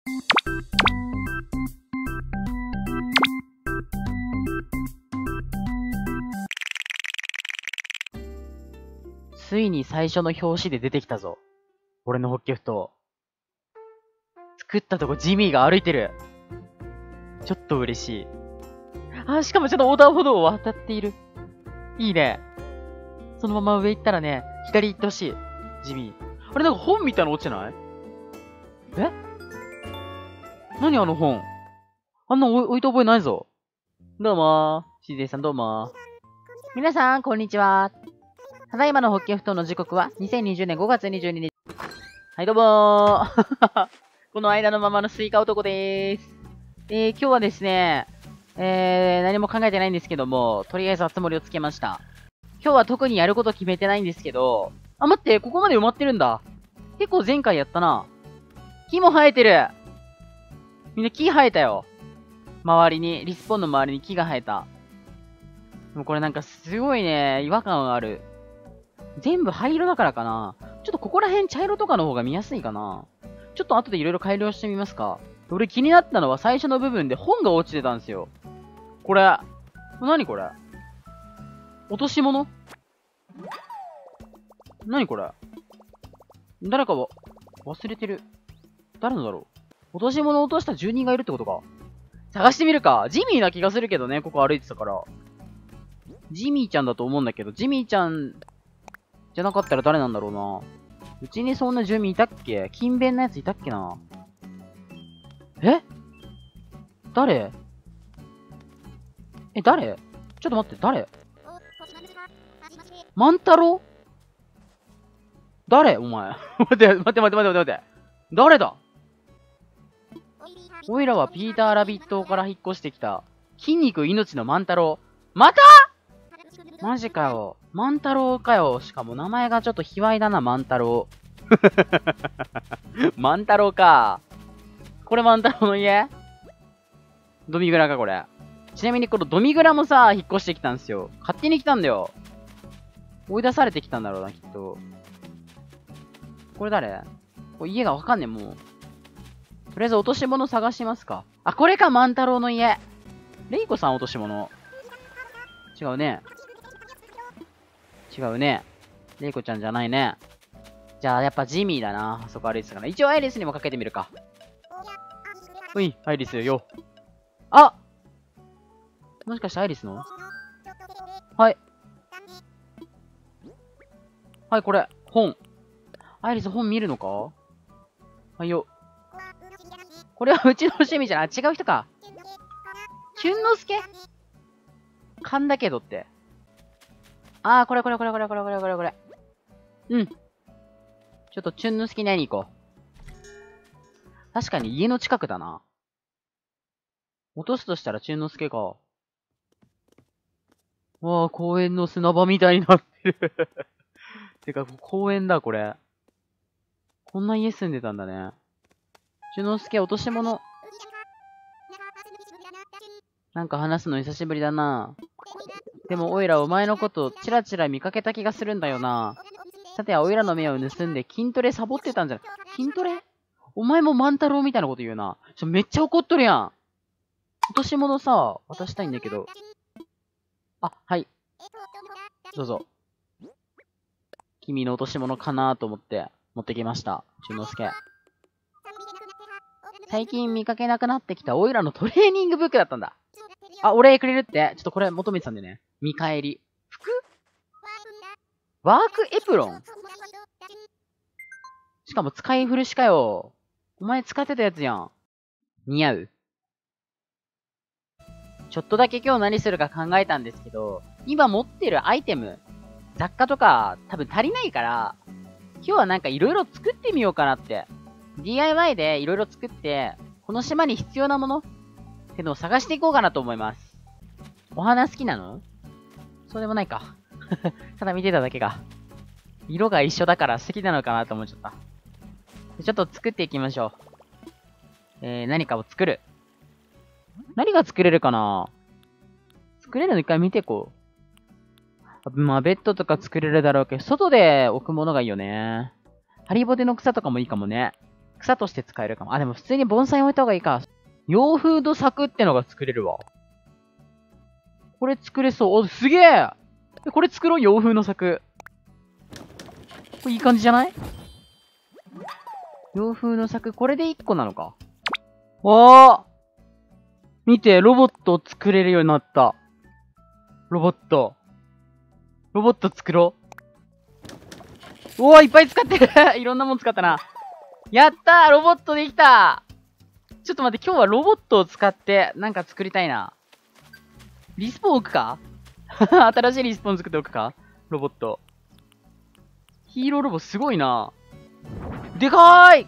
ついに最初の表紙で出てきたぞ。俺のホッケふと。作ったとこジミーが歩いてる。ちょっと嬉しい。あ、しかもちょっと横断歩道を渡っている。いいね。そのまま上行ったらね、左行ってほしい。ジミー。あれなんか本みたいなの落ちてない？え？何あの本？あんな置いた覚えないぞ。どうもー。しずえさんどうもー。皆さん、こんにちは。ただいまのホッケふとの時刻は2020年5月22日。はい、どうもー。この間のままのスイカ男でーす。今日はですね、何も考えてないんですけども、とりあえず集まりをつけました。今日は特にやること決めてないんですけど、あ、待って、ここまで埋まってるんだ。結構前回やったな。木も生えてる。みんな木生えたよ。周りに、リスポーンの周りに木が生えた。でもこれなんかすごいね、違和感ある。全部灰色だからかな。ちょっとここら辺茶色とかの方が見やすいかな。ちょっと後でいろいろ改良してみますか。俺気になったのは最初の部分で本が落ちてたんですよ。これ。何これ？落とし物？何これ？誰かは忘れてる。誰のだろう？落とし物を落とした住人がいるってことか。探してみるか。ジミーな気がするけどね、ここ歩いてたから。ジミーちゃんだと思うんだけど、ジミーちゃんじゃなかったら誰なんだろうな。うちにそんな住民いたっけ？勤勉なやついたっけな。え？誰？誰？ちょっと待って、誰？万太郎？誰？お前。待って。誰だ？おいらはピーターラビットから引っ越してきた。筋肉命の万太郎。また？マジかよ。万太郎かよ。しかも名前がちょっと卑猥だな、万太郎。万太郎か。これ万太郎の家？ドミグラか、これ。ちなみにこのドミグラもさ、引っ越してきたんですよ。勝手に来たんだよ。追い出されてきたんだろうな、きっと。これ誰？これ家がわかんねえ、もう。とりあえず落とし物探しますか。あ、これか、万太郎の家。レイコさん落とし物。違うね。違うね。レイコちゃんじゃないね。じゃあ、やっぱジミーだな。あそこ歩いてたから。一応アイリスにもかけてみるか。うい、アイリスよ。あ！もしかしてアイリスの？はい。はい、これ。本。アイリス本見るのか？はいよ。これはうちの趣味じゃない。違う人か。俊之介？勘だけどって。あー、これ。うん。ちょっと俊之介に会いに行こう。確かに家の近くだな。落とすとしたら俊之介か。わあ、公園の砂場みたいになってる。てか、公園だ、これ。こんな家住んでたんだね。俊之介、落とし物。なんか話すの久しぶりだな。でも、おいらお前のことチラチラ見かけた気がするんだよな。さては、おいらの目を盗んで筋トレサボってたんじゃない？筋トレ？お前も万太郎みたいなこと言うな。めっちゃ怒っとるやん。落とし物さ、渡したいんだけど。あ、はい。どうぞ。君の落とし物かなと思って持ってきました。俊之介。最近見かけなくなってきたオイラのトレーニングブックだったんだ。あ、お礼くれるって。ちょっとこれ求めてたんでね。見返り。服？ワークエプロン？しかも使い古しかよ。お前使ってたやつやん。似合う？ちょっとだけ今日何するか考えたんですけど、今持ってるアイテム、雑貨とか多分足りないから、今日はなんか色々作ってみようかなって。DIY で色々作って、この島に必要なものってのを探していこうかなと思います。お花好きなの？そうでもないか。ただ見てただけか。色が一緒だから好きなのかなと思っちゃった。ちょっと作っていきましょう。何かを作る。何が作れるかな？作れるの一回見ていこう。まあ、ベッドとか作れるだろうけど、外で置くものがいいよね。ハリボテの草とかもいいかもね。 草として使えるかも。あ、でも普通に盆栽置いた方がいいか。洋風の柵ってのが作れるわ。これ作れそう。お、すげえ！これ作ろう、洋風の柵。これいい感じじゃない？洋風の柵、これで1個なのか。おー！見て、ロボットを作れるようになった。ロボット。ロボット作ろう。おー、いっぱい使ってるいろんなもん使ったな。やったー！ロボットできた！ちょっと待って、今日はロボットを使ってなんか作りたいな。リスポン置くか新しいリスポン作っておくかロボット。ヒーローロボすごいな。でかーい！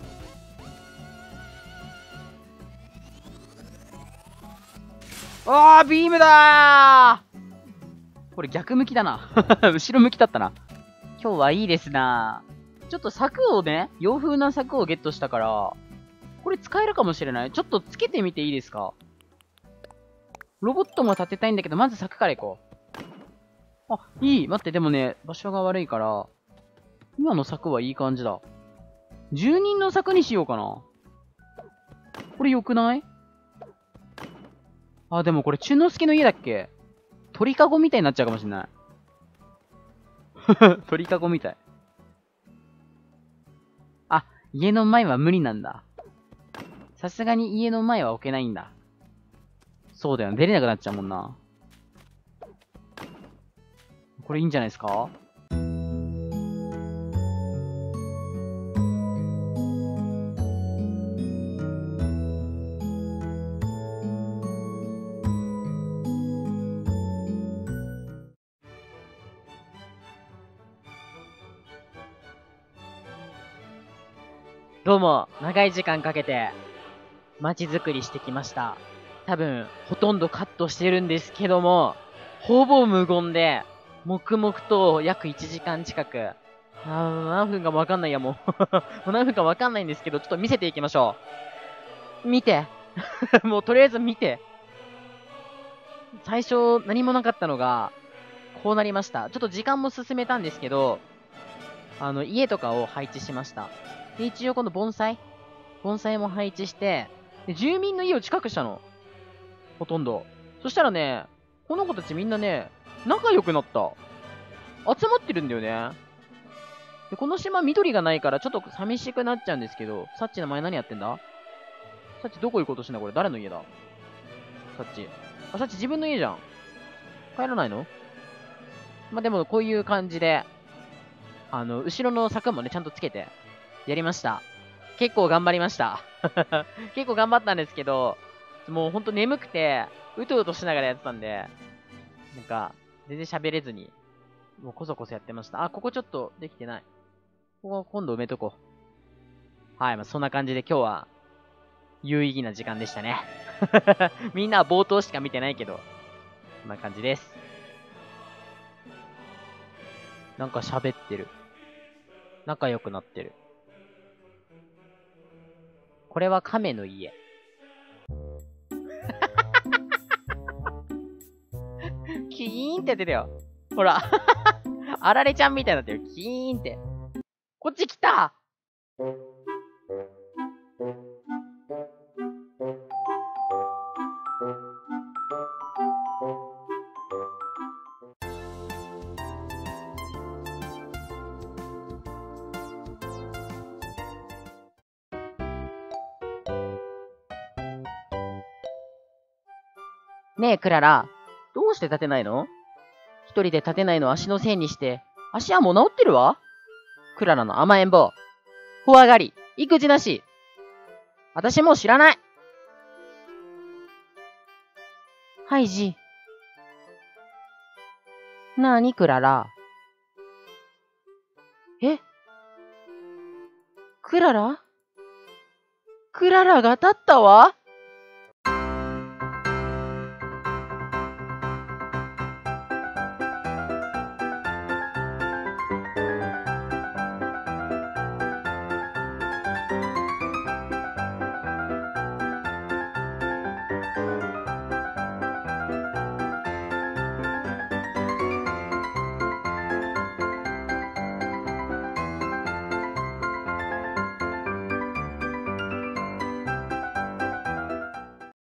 あー、ビームだー！これ逆向きだな。後ろ向きだったな。今日はいいですな。ちょっと柵をね、洋風な柵をゲットしたから、これ使えるかもしれない。ちょっとつけてみていいですか？ロボットも立てたいんだけど、まず柵から行こう。あ、いい。待って、でもね、場所が悪いから、今の柵はいい感じだ。住人の柵にしようかな。これ良くない？あ、でもこれ、中之助の家だっけ？鳥かごみたいになっちゃうかもしんない。鳥かごみたい。あ、家の前は無理なんだ。さすがに家の前は置けないんだ。そうだよね。出れなくなっちゃうもんな。これいいんじゃないですか？どうも、長い時間かけて、街づくりしてきました。多分、ほとんどカットしてるんですけども、ほぼ無言で、黙々と約1時間近く、何分かもわかんないや、もう。もう何分かわかんないんですけど、ちょっと見せていきましょう。見て。もうとりあえず見て。最初、何もなかったのが、こうなりました。ちょっと時間も進めたんですけど、家とかを配置しました。で、一応この盆栽も配置して、で、住民の家を近くしたの。ほとんど。そしたらね、この子たちみんなね、仲良くなった。集まってるんだよね。で、この島緑がないからちょっと寂しくなっちゃうんですけど、サッチの前何やってんだ？サッチどこ行こうとしてんだこれ誰の家だ？サッチ。あ、サッチ自分の家じゃん。帰らないの？まあ、でもこういう感じで、後ろの柵もね、ちゃんとつけて、やりました。結構頑張りました。結構頑張ったんですけど、もうほんと眠くて、うとうとしながらやってたんで、なんか、全然喋れずに、もうこそこそやってました。あ、ここちょっとできてない。ここ今度埋めとこう。はい、まあそんな感じで今日は、有意義な時間でしたね。みんなは冒頭しか見てないけど、こんな感じです。なんか喋ってる。仲良くなってる。これは亀の家。キーンってやってたよ。ほら。あられちゃんみたいになってる。キーンって。こっち来た！ねえ、クララ。どうして立てないの？一人で立てないの足のせいにして、足はもう治ってるわ。クララの甘えん坊。怖がり。育児なし。私もう知らない。ハイジ。なに、クララ。え？クララ？クララが立ったわ。